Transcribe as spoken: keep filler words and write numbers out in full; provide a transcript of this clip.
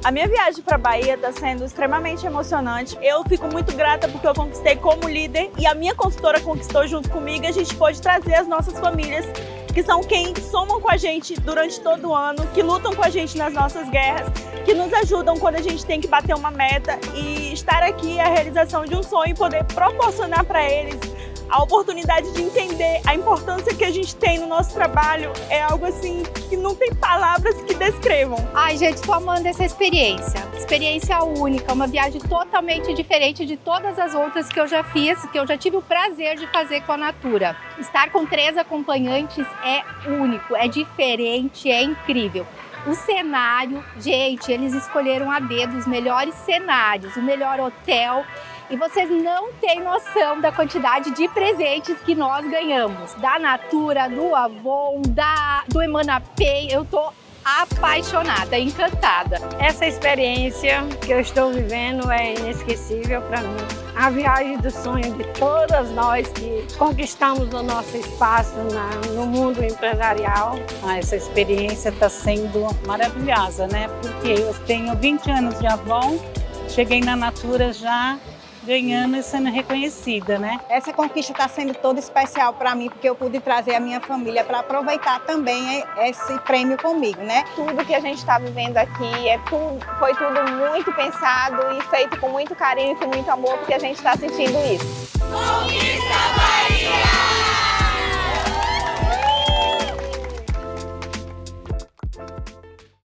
A minha viagem para a Bahia está sendo extremamente emocionante. Eu fico muito grata porque eu conquistei como líder e a minha consultora conquistou junto comigo. A gente pôde trazer as nossas famílias, que são quem somam com a gente durante todo o ano, que lutam com a gente nas nossas guerras, que nos ajudam quando a gente tem que bater uma meta, e estar aqui é a realização de um sonho e poder proporcionar para eles a oportunidade de entender a importância que a gente tem no nosso trabalho é algo assim que não tem palavras que descrevam. Ai, gente, tô amando essa experiência. Experiência única, uma viagem totalmente diferente de todas as outras que eu já fiz, que eu já tive o prazer de fazer com a Natura. Estar com três acompanhantes é único, é diferente, é incrível. O cenário, gente, eles escolheram a dedo os melhores cenários, o melhor hotel. E vocês não têm noção da quantidade de presentes que nós ganhamos. Da Natura, do Avon, da, do Emanapay. Eu tô apaixonada, encantada. Essa experiência que eu estou vivendo é inesquecível para mim. A viagem do sonho de todas nós que conquistamos o nosso espaço na, no mundo empresarial. Ah, essa experiência está sendo maravilhosa, né? Porque eu tenho vinte anos de Avon, cheguei na Natura já ganhando e sendo reconhecida, né? Essa conquista está sendo toda especial para mim, porque eu pude trazer a minha família para aproveitar também esse prêmio comigo, né? Tudo que a gente está vivendo aqui é tudo, foi tudo muito pensado e feito com muito carinho e com muito amor, porque a gente está sentindo isso. Conquista Bahia!